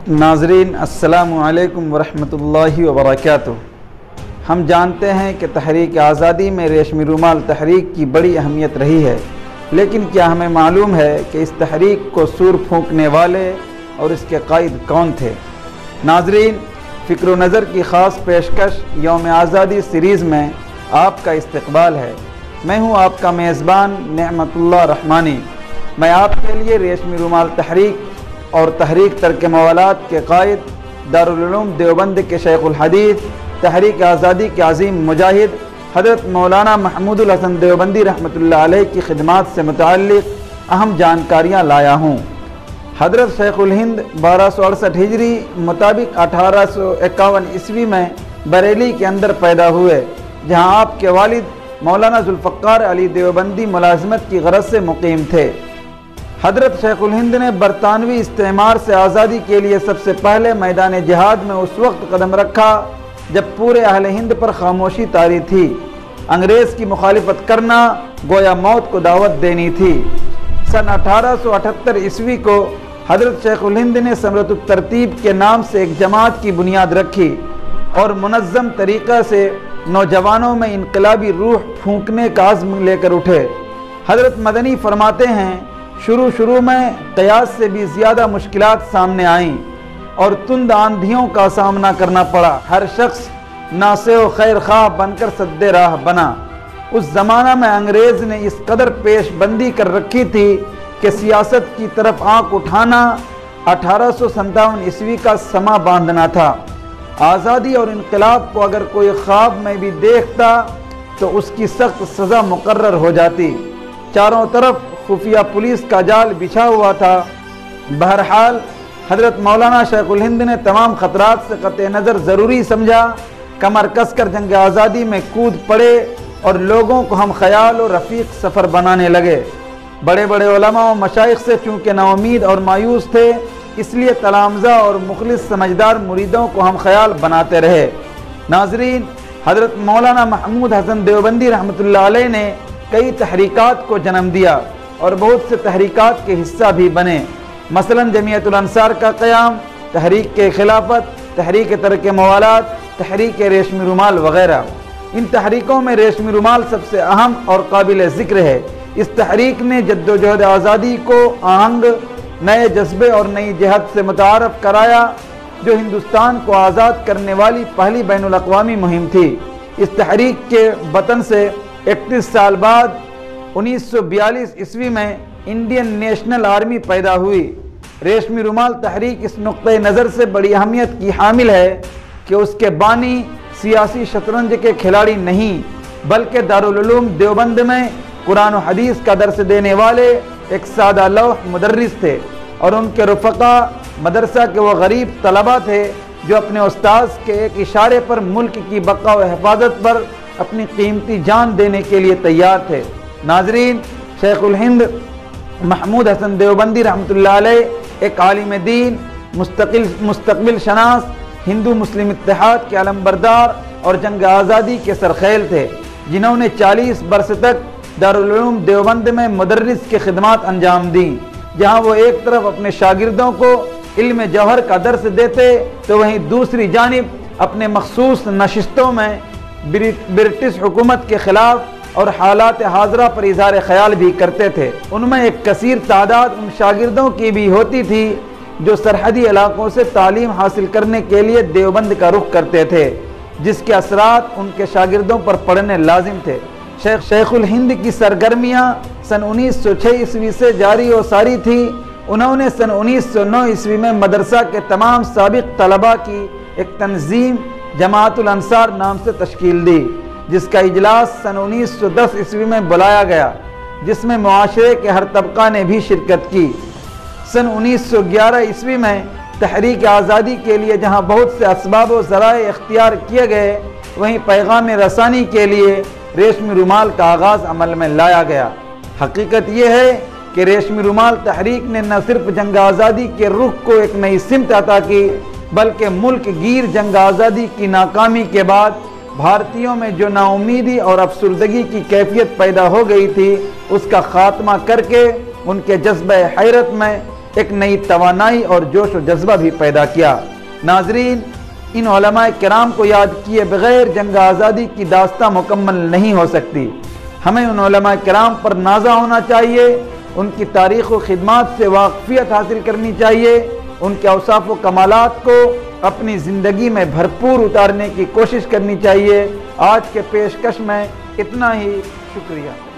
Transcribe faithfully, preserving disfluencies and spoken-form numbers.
नाज़रीन अस्सलामु अलैकुम वरहमतुल्लाहि वबरकातुहू। हम जानते हैं कि तहरीक आज़ादी में रेशमी रुमाल तहरीक की बड़ी अहमियत रही है, लेकिन क्या हमें मालूम है कि इस तहरीक को सूर फूंकने वाले और इसके कायद कौन थे? नाज़रीन, फ़िक्र नज़र की ख़ास पेशकश यौम आज़ादी सीरीज़ में आपका इस्तकबाल है। मैं हूँ आपका मेज़बान नेमतुल्लाह रहमानी। मैं आपके लिए रेशमी रुमाल तहरीक और तहरीक तर्क मवालात के कायद, दारुल उलूम देवबंद के शेखुल हदीस, तहरीक आज़ादी के अज़ीम मुजाहिद हज़रत मौलाना महमूदुल हसन देवबंदी रहमतुल्लाह अलैह की खिदमात से मुताल्लिक़ अहम जानकारियाँ लाया हूँ। हज़रत शेखुल हिंद बारह सौ अड़सठ हिजरी मुताबिक अठारह सौ इक्यावन ईस्वी में बरेली के अंदर पैदा हुए, जहाँ आपके वालिद मौलाना जुल्फ़क़ार अली देवबंदी मुलाज़मत की गरज से मुक़ीम थे। हज़रत शेखुल हिंद ने बरतानवी इस्तेमार से आज़ादी के लिए सबसे पहले मैदान जिहाद में उस वक्त कदम रखा जब पूरे अहले हिंद पर खामोशी तारी थी। अंग्रेज़ की मुखालिफत करना गोया मौत को दावत देनी थी। सन अठारह सौ अठहत्तर ईस्वी को हज़रत शेखुल हिंद ने समरतुत तरतीब के नाम से एक जमात की बुनियाद रखी और मुनज़्ज़म तरीक़ा से नौजवानों में इनकलाबी रूह फूंकने का आज़्म लेकर उठे। हज़रत मदनी फरमाते हैं, शुरू शुरू में क़यास से भी ज़्यादा मुश्किलात सामने आईं और तुंद आंधियों का सामना करना पड़ा। हर शख्स नासे व खैर ख़्वाह बनकर सद्दे राह बना। उस ज़माना में अंग्रेज़ ने इस कदर पेशबंदी कर रखी थी कि सियासत की तरफ आँख उठाना अठारह सौ सत्तावन ईस्वी का समा बांधना था। आज़ादी और इनकलाब को अगर कोई ख्वाब में भी देखता तो उसकी सख्त सज़ा मुकर्रर हो जाती। चारों तरफ खुफिया पुलिस का जाल बिछा हुआ था। बहरहाल हज़रत मौलाना शेखुल हिंद ने तमाम ख़तरात से क़त्ए नज़र ज़रूरी समझा, कमर कसकर जंग आज़ादी में कूद पड़े और लोगों को हम ख्याल और रफ़ीक सफ़र बनाने लगे। बड़े बड़े उलमा और मशाइख से चूँकि नाउमीद और मायूस थे, इसलिए तलामज़ा और मुखलिस समझदार मुरीदों को हम ख्याल बनाते रहे। नाज़रीन, हज़रत मौलाना महमूद हसन देवबंदी रहमतुल्लाह अलैह ने कई तहरीकात को जन्म दिया और बहुत से तहरीकात के हिस्सा भी बने। मसलन जमीयतुल अंसार का क़याम, तहरीक के खिलाफत, तहरीक तर्क मवालात, तहरीक रेशमी रुमाल वगैरह। इन तहरीकों में रेशमी रुमाल सबसे अहम और काबिल ज़िक्र है। इस तहरीक ने जद्दोजहद आज़ादी को आहंग, नए जज्बे और नई जहद से मुतारफ़ कराया, जो हिंदुस्तान को आज़ाद करने वाली पहली बैनुल अक़वामी मुहिम थी। इस तहरीक के वतन से इकतीस साल बाद उन्नीस सौ बयालीस ईस्वी में इंडियन नेशनल आर्मी पैदा हुई। रेशमी रुमाल तहरीक इस नुक्ते नज़र से बड़ी अहमियत की हामिल है कि उसके बानी सियासी शतरंज के खिलाड़ी नहीं, बल्कि दारुल उलूम देवबंद में कुरान और हदीस का दर्स देने वाले एक सादा लौह मुदर्रिस थे और उनके रुफ़क़ा मदरसा के वो गरीब तलबा थे जो अपने उस्ताद के एक इशारे पर मुल्क की बक़ा व हिफाजत पर अपनी कीमती जान देने के लिए तैयार थे। नाज़रीन, शेखुल हिंद महमूद हसन देवबंदी रहमतुल्लाह अलैह एक आलिम दीन, मुस्तकिल मुस्तक़बिल शनास, हिंदू मुस्लिम इत्तेहाद के अलमबरदार और जंग आज़ादी के सरखेल थे, जिन्होंने चालीस बरस तक दारुल उलूम देवबंद में मुदर्रिस की खिदमत अंजाम दी। जहाँ वो एक तरफ अपने शागिर्दों को इल्म जौहर का दर्स देते तो वहीं दूसरी जानिब अपने मखसूस नशिस्तों में ब्रिटिश हुकूमत के ख़िलाफ़ और हालात हाज़रा पर इज़हार ख्याल भी करते थे। उनमें एक कसीर तादाद उन शागिर्दों की भी होती थी जो सरहदी इलाकों से तालीम हासिल करने के लिए देवबंद का रुख करते थे, जिसके असरात उनके शागिर्दों पर पड़ने लाजिम थे। शेख शेखुल हिंद की सरगर्मियाँ सन उन्नीस सौ छः ईस्वी से जारी और सारी थी। उन्होंने सन उन्नीस सौ नौ ईस्वी में मदरसा के तमाम साबिक तलबा की एक तंजीम जमाअतुल अंसार नाम से तश्कील दी, जिसका इजलास सन उन्नीस सौ दस ईस्वी में बुलाया गया, जिसमें मुआशरे के हर तबका ने भी शिरकत की। सन उन्नीस सौ ग्यारह ईस्वी में तहरीक आज़ादी के लिए जहाँ बहुत से असबाब व ज़राए इख्तियार किए गए, वहीं पैगाम रसानी के लिए रेशमी रुमाल का आगाज़ अमल में लाया गया। हकीकत यह है कि रेशमी रुमाल तहरीक ने न सिर्फ जंग आज़ादी के रुख को एक नई सिमत अता की, बल्कि मुल्क गिर जंग आज़ादी की नाकामी के बाद भारतीयों में जो नाउमीदी और अफसुर्दगी की कैफियत पैदा हो गई थी, उसका ख़ात्मा करके उनके जज्बे हैरत में एक नई तवानाई और जोश व जज्बा भी पैदा किया। नाजरीन, इन उलमाए किराम को याद किए बगैर जंग आज़ादी की दास्तां मुकम्मल नहीं हो सकती। हमें उन उलमाए किराम पर नाज़ा होना चाहिए, उनकी तारीख़ व खिदमात से वाक़फ़ियत हासिल करनी चाहिए, उनके औसाफ़ व कमालात को अपनी ज़िंदगी में भरपूर उतारने की कोशिश करनी चाहिए। आज के पेशकश में इतना ही, शुक्रिया।